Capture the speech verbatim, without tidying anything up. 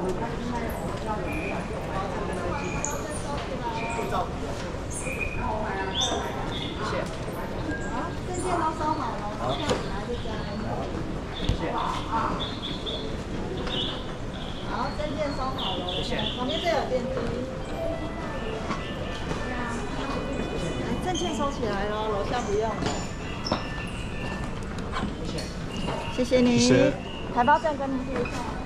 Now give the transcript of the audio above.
好，证件都收好了，好，拿这张。谢谢。好，证件收好了，谢谢。旁边这有电梯。来，证件收起来喽，楼下不用。谢谢。谢谢你。台胞证跟您对一下。